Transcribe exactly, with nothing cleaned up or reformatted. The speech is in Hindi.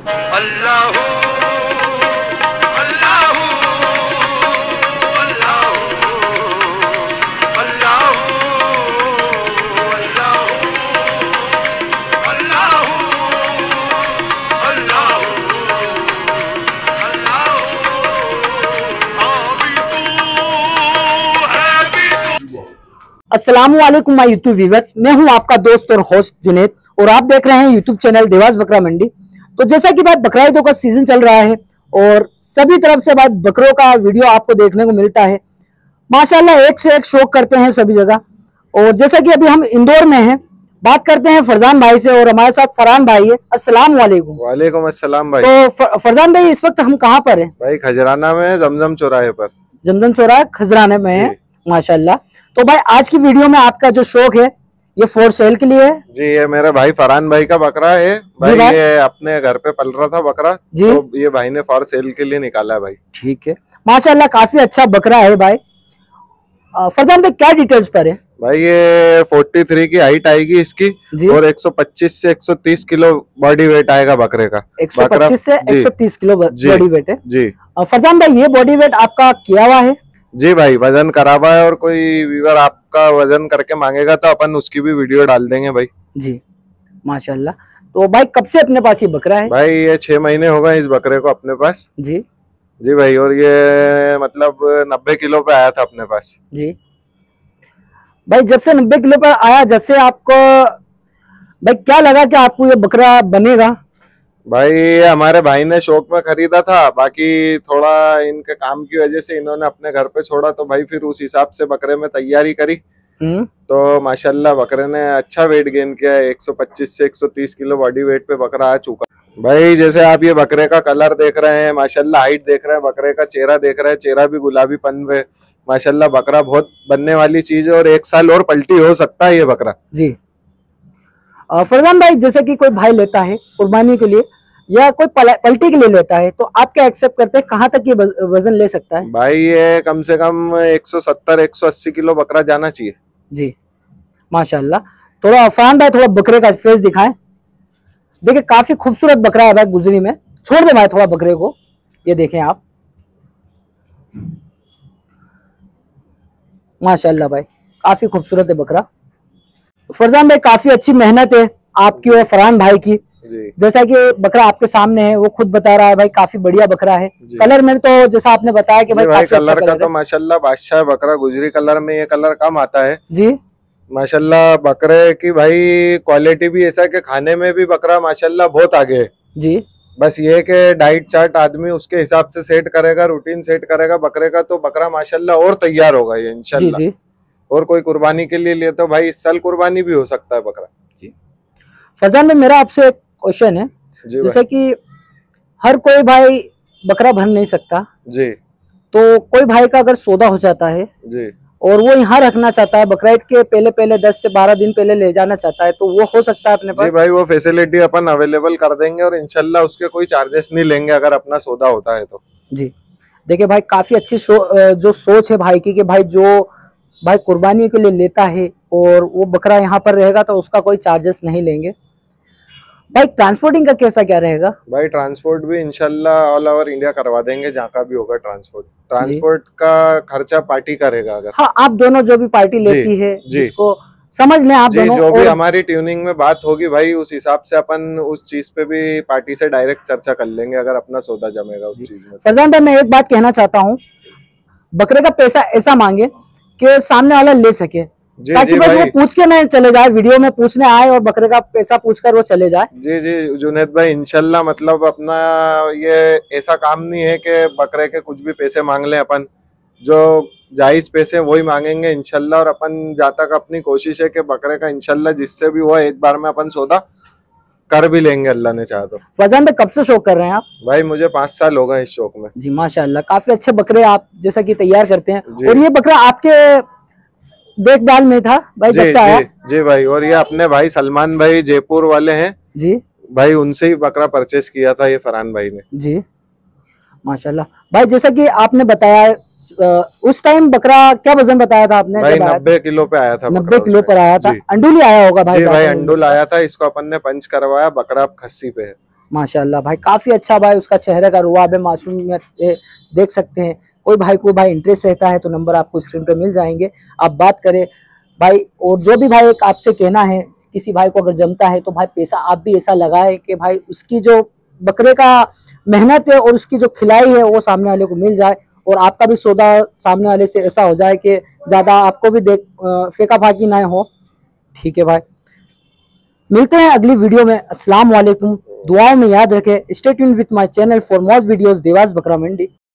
अल्लाह अल्लाह अल्लाह अल्लाह अल्लाह अल्लाह अस्सलाम वालेकुम माय यूट्यूब व्यूअर्स, मैं हूं आपका दोस्त और होस्ट जुनेद और आप देख रहे हैं यूट्यूब चैनल देवास बकरा मंडी। तो जैसा कि भाई बकरा ईदों का सीजन चल रहा है और सभी तरफ से भाई बकरों का वीडियो आपको देखने को मिलता है। माशाल्लाह एक से एक शौक करते हैं सभी जगह। और जैसा कि अभी हम इंदौर में हैं, बात करते हैं फरजान भाई से और हमारे साथ फरहान भाई है। अस्सलाम वालेकुम। वालेकुम अस्सलाम भाई। तो फरजान भाई इस वक्त हम कहाँ पर हैं? भाई खजराना में, जमजम चौराहे पर। जमजम चौराहे खजराने में है माशाल्लाह। तो भाई आज की वीडियो में आपका जो शौक है ये फॉर सेल के लिए है? जी, ये मेरे भाई फरहान भाई का बकरा है भाई, भाई। ये अपने घर पे पल रहा था बकरा जी, तो ये भाई ने फॉर सेल के लिए निकाला है भाई। ठीक है माशाल्लाह, काफी अच्छा बकरा है भाई। फरजान भाई क्या डिटेल्स पर है? भाई ये तैंतालीस की हाइट आएगी इसकी और एक सौ पच्चीस से एक सौ तीस किलो बॉडी वेट आएगा बकरे का। एक सौ पच्चीस से एक सौ तीस किलो बॉडी वेट है जी। फरजान भाई ये बॉडी वेट आपका किया हुआ है? जी भाई, वजन करा हुआ है और कोई व्यूअर आपका वजन करके मांगेगा तो अपन उसकी भी वीडियो डाल देंगे भाई जी। माशाल्लाह। तो भाई कब से अपने पास ये बकरा है? भाई ये छह महीने हो गए इस बकरे को अपने पास जी जी भाई। और ये मतलब नब्बे किलो पे आया था अपने पास जी भाई। जब से नब्बे किलो पर आया, जब से आपको भाई क्या लगा कि आपको ये बकरा बनेगा? भाई हमारे भाई ने शौक में खरीदा था, बाकी थोड़ा इनके काम की वजह से इन्होंने अपने घर पे छोड़ा, तो भाई फिर उस हिसाब से बकरे में तैयारी करी तो माशाल्लाह बकरे ने अच्छा वेट गेन किया है। एक सौ पच्चीस से एक सौ तीस किलो बॉडी वेट पे बकरा आ चुका भाई। जैसे आप ये बकरे का कलर देख रहे हैं माशाल्लाह, हाइट देख रहे हैं, बकरे का चेहरा देख रहे हैं, चेहरा भी गुलाबी पन पे माशाल्लाह। बकरा बहुत बनने वाली चीज है और एक साल और पलटी हो सकता है ये बकरा जी। फरजान भाई जैसे कि कोई भाई लेता है कुर्बानी के लिए या कोई पलटी के लिए लेता है तो आप क्या एक्सेप्ट करते हैं? कहाँ तक ये वजन ले सकता है? भाई ये कम से कम एक सौ सत्तर एक सौ अस्सी किलो बकरा जाना चाहिए जी माशाल्लाह। थोड़ा फरहान भाई थोड़ा बकरे का फेस दिखाएं। देखिए काफी खूबसूरत बकरा है भाई गुजरी में। छोड़ दे भाई थोड़ा बकरे को, ये देखें आप माशाल्लाह भाई, काफी खूबसूरत है बकरा। फरजान भाई काफी अच्छी मेहनत है आपकी और फरहान भाई की। जैसा कि बकरा आपके सामने है, वो खुद बता रहा है भाई काफी बढ़िया बकरा है। कलर में तो जैसा आपने बताया कि भाई, भाई काफी कलर अच्छा का तो माशाल्लाह बादशाह बकरा। गुजरी कलर में ये कलर कम आता है जी माशाल्लाह। बकरे की भाई क्वालिटी भी ऐसा कि खाने में भी बकरा माशाल्लाह बहुत आगे है जी। बस ये कि डाइट चार्ट आदमी उसके हिसाब से सेट करेगा, रूटीन सेट करेगा बकरे का, तो बकरा माशाल्लाह और तैयार होगा ये इंशाल्लाह जी जी। और कोई कुर्बानी के लिए ले तो भाई इस साल कुर्बानी भी हो सकता है बकरा जी। फरजान में मेरा आपसे एक क्वेश्चन है, जैसे कि हर कोई भाई बकरा भर नहीं सकता जी, तो कोई भाई का अगर सौदा हो जाता है जी और वो यहाँ रखना चाहता है, बकरा ईद के पहले पहले दस से बारह दिन पहले ले जाना चाहता है, तो वो हो सकता है अपने पास? जी भाई, वो फैसिलिटी अपन अवेलेबल कर देंगे और इंशाल्लाह उसके कोई चार्जेस नहीं लेंगे अगर अपना सौदा होता है तो जी। देखिए भाई काफी अच्छी जो सोच है भाई की कि भाई जो भाई कुर्बानी के लिए लेता है और वो बकरा यहाँ पर रहेगा तो उसका कोई चार्जेस नहीं लेंगे। भाई ट्रांसपोर्टिंग का कैसा क्या रहेगा? भाई ट्रांसपोर्ट भी इंशाल्लाह ऑल ओवर इंडिया करवा देंगे, जहाँ का भी होगा ट्रांसपोर्ट। ट्रांसपोर्ट का खर्चा पार्टी करेगा अगर हाँ आप दोनों जो भी पार्टी लेती है जिसको समझ लें आप दोनों, जो भी हमारी ट्यूनिंग में बात होगी भाई उस हिसाब से अपन उस चीज पे भी पार्टी से डायरेक्ट चर्चा कर लेंगे अगर अपना सौदा जमेगा उस चीज में। फरजान भाई मैं एक बात कहना चाहता हूँ, बकरे का पैसा ऐसा मांगे कि सामने वाला ले सके, ताकि बस वो पूछ के ना चले जाए, वीडियो में पूछने आए और बकरे का पैसा पूछकर वो चले जाए। जी जी जुनेद भाई, इंशाल्लाह मतलब अपना ये ऐसा काम नहीं है कि बकरे के कुछ भी पैसे मांग लें अपन, जो जायज पैसे वही मांगेंगे इंशाल्लाह। और अपन जहाँ तक अपनी कोशिश है कि बकरे का इंशाल्लाह जिससे भी हुआ एक बार में अपन सौदा कर भी लेंगे अल्लाह ने चाहा तो। फरजान भाई कब से शौक कर रहे हैं आप? भाई मुझे पाँच साल हो गए इस शौक में जी माशाल्लाह। काफी अच्छे बकरे आप जैसा कि तैयार करते हैं, और ये बकरा आपके देखभाल में था भाई जब से आया? जी भाई, और ये अपने भाई सलमान भाई जयपुर वाले हैं जी भाई, उनसे ही बकरा परचेस किया था ये फरहान भाई ने जी माशाल्लाह। भाई जैसा कि आपने बताया उस टाइम बकरा क्या वजन बताया था आपने? भाई नब्बे किलो पे आया था, नब्बे किलो पर आया था। अंडुल ही आया होगा भाई? जी भाई अंडुल आया था, इसको अपन ने पंच करवाया, बकरा अब खस्सी पे है माशाल्लाह भाई, काफी अच्छा भाई उसका चेहरे का रुआब है, मासूमियत देख सकते हैं। कोई भाई को भाई इंटरेस्ट रहता है तो नंबर आपको स्क्रीन पे मिल जाएंगे, आप बात करें भाई। और जो भी भाई एक आपसे कहना है, किसी भाई को अगर जमता है तो भाई पैसा आप भी ऐसा लगाए कि भाई उसकी जो बकरे का मेहनत है और उसकी जो खिलाई है वो सामने वाले को मिल जाए, और आपका भी सौदा सामने वाले से ऐसा हो जाए कि ज्यादा आपको भी देख फेंका फाकी ना हो। ठीक है भाई, मिलते हैं अगली वीडियो में। अस्सलाम वालेकुम, दुआओं में याद रखें। Stay tuned with my channel for more videos Dewas बकरा मंडी।